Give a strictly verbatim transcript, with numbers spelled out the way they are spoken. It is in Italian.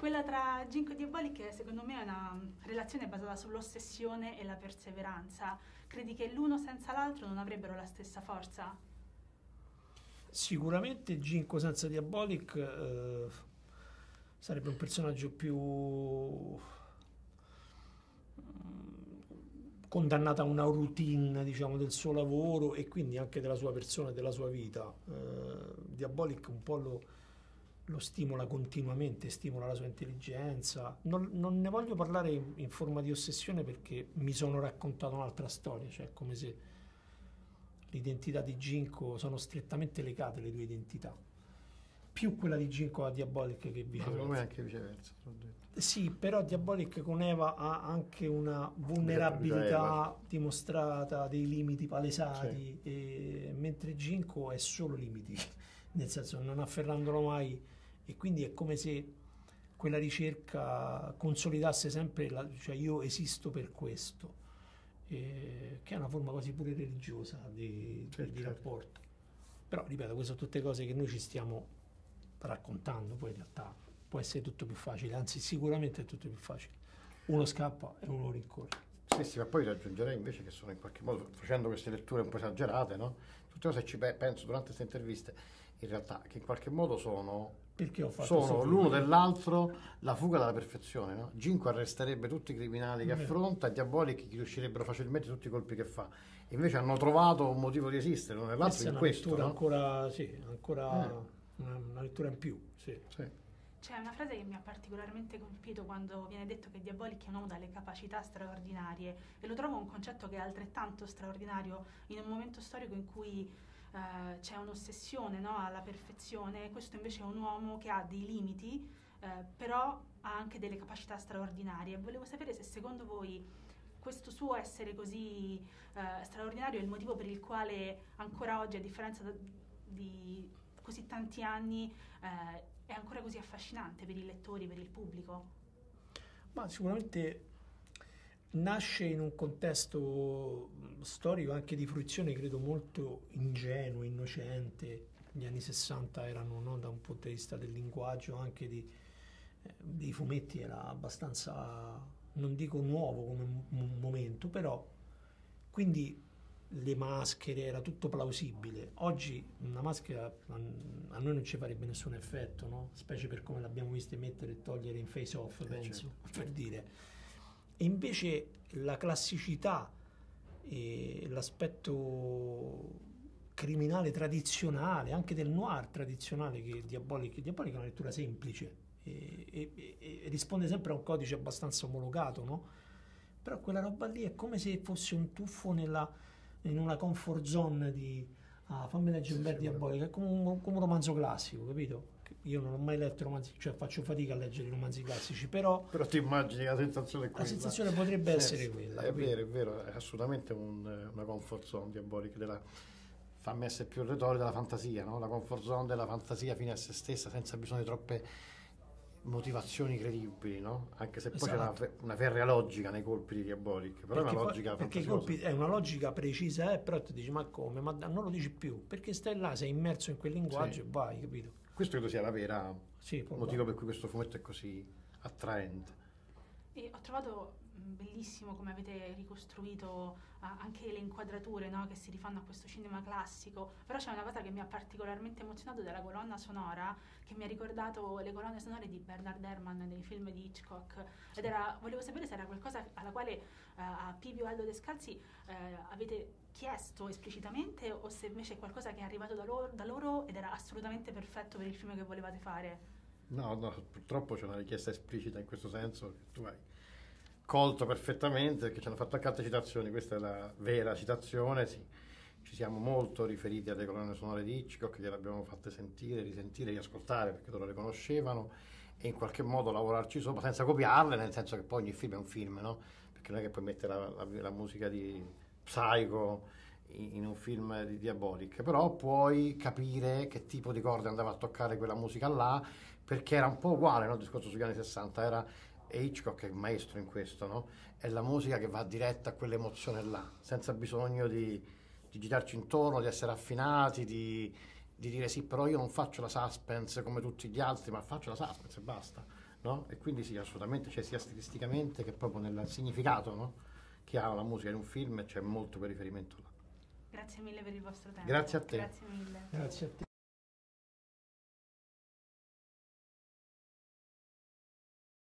Quella tra Ginko e Diabolic secondo me è una relazione basata sull'ossessione e la perseveranza. Credi che l'uno senza l'altro non avrebbero la stessa forza? Sicuramente Ginko senza Diabolic eh, sarebbe un personaggio più condannato a una routine, diciamo, del suo lavoro e quindi anche della sua persona e della sua vita. Eh, Diabolic un po' lo, lo stimola continuamente, stimola la sua intelligenza. Non, non ne voglio parlare in, in forma di ossessione perché mi sono raccontato un'altra storia, cioè come se l'identità di Ginko sono strettamente legate le due identità. Più quella di Ginko a Diabolic che viceversa. Secondo me anche viceversa, l'ho detto. Sì, però Diabolic con Eva ha anche una vulnerabilità dimostrata, dei limiti palesati, sì. E, mentre Ginko è solo limiti, nel senso non afferrandolo mai, e quindi è come se quella ricerca consolidasse sempre, la, cioè io esisto per questo, eh, che è una forma quasi pure religiosa di, sì, di, di certo. rapporto. Però, ripeto, queste sono tutte cose che noi ci stiamo raccontando, poi in realtà può essere tutto più facile, anzi sicuramente è tutto più facile. Uno scappa e uno rincorre. Sì, sì, ma poi raggiungerei invece che sono in qualche modo, facendo queste letture un po' esagerate, no? Tutte cose che ci penso durante queste interviste, in realtà, che in qualche modo sono, perché ho fatto sono l'uno dell'altro la fuga dalla perfezione, no? Ginko arresterebbe tutti i criminali che affronta, e Diabolic gli riuscirebbero facilmente tutti i colpi che fa. E invece hanno trovato un motivo di esistere, l'uno nell'altro, in questo, lettura no? ancora, sì, ancora eh. una, una lettura in più, sì. Sì. C'è una frase che mi ha particolarmente colpito quando viene detto che Diabolic è un uomo dalle capacità straordinarie, e lo trovo un concetto che è altrettanto straordinario in un momento storico in cui eh, c'è un'ossessione, no, alla perfezione. Questo invece è un uomo che ha dei limiti, eh, però ha anche delle capacità straordinarie. Volevo sapere se secondo voi questo suo essere così eh, straordinario è il motivo per il quale ancora oggi, a differenza di così tanti anni, eh, è ancora così affascinante per i lettori, per il pubblico? Ma sicuramente nasce in un contesto storico anche di fruizione, credo, molto ingenuo, innocente. Gli anni sessanta erano, no, da un punto di vista del linguaggio, anche di, eh, dei fumetti, era abbastanza, non dico nuovo come un momento, però quindi le maschere, era tutto plausibile. Oggi una maschera a noi non ci farebbe nessun effetto, no? Specie per come l'abbiamo vista mettere e togliere in Face Off, eh, penso, certo. Per dire. E invece la classicità e l'aspetto criminale tradizionale, anche del noir tradizionale, che Diabolic, Diabolic è una lettura semplice e, e, e risponde sempre a un codice abbastanza omologato, no? Però quella roba lì è come se fosse un tuffo nella in una comfort zone di ah, fammi leggere un bel Diabolic, è come un, come un romanzo classico, capito? Io non ho mai letto romanzi, cioè faccio fatica a leggere i romanzi classici, però però ti immagini la sensazione è quella. La sensazione potrebbe sì, essere sì, quella, è capito? vero, è vero, è assolutamente un, una comfort zone Diabolic, della, fammi essere più retorica, della fantasia, no? La comfort zone della fantasia fine a se stessa, senza bisogno di troppe motivazioni credibili, no? Anche se poi esatto. C'è una, una ferrea logica nei colpi di Diabolic, però perché è una logica perché i colpi è una logica precisa, eh, però ti dici ma come? Ma non lo dici più, perché stai là, sei immerso in quel linguaggio, sì. E vai, capito? Questo credo sia la vera sì, motivo per cui questo fumetto è così attraente. E ho trovato bellissimo come avete ricostruito uh, anche le inquadrature, no, che si rifanno a questo cinema classico, però c'è una cosa che mi ha particolarmente emozionato della colonna sonora, che mi ha ricordato le colonne sonore di Bernard Herrmann nei film di Hitchcock, ed era, volevo sapere se era qualcosa alla quale uh, a Pivio Aldo Descalzi uh, avete chiesto esplicitamente, o se invece è qualcosa che è arrivato da loro, da loro ed era assolutamente perfetto per il film che volevate fare. No, no, purtroppo c'è una richiesta esplicita in questo senso che tu hai colto perfettamente, perché ci hanno fatto anche altre citazioni. Questa è la vera citazione, sì. Ci siamo molto riferiti alle colonne sonore di Hitchcock, gliele abbiamo fatte sentire, risentire, riascoltare, perché loro le conoscevano, e in qualche modo lavorarci sopra senza copiarle, nel senso che poi ogni film è un film, no? Perché non è che puoi mettere la, la, la musica di Psycho in, in un film di Diabolic, però puoi capire che tipo di corde andava a toccare quella musica là, perché era un po' uguale, no? Il discorso sugli anni sessanta era, e Hitchcock è il maestro in questo, no? È la musica che va diretta a quell'emozione là, senza bisogno di, di girarci intorno, di essere affinati, di, di dire sì, però io non faccio la suspense come tutti gli altri, ma faccio la suspense e basta. no? E quindi sì, assolutamente, cioè sia stilisticamente che proprio nel significato, no? Che ha la musica in un film, c'è molto quel riferimento là. Grazie mille per il vostro tempo. Grazie a te. Grazie mille. Grazie a te.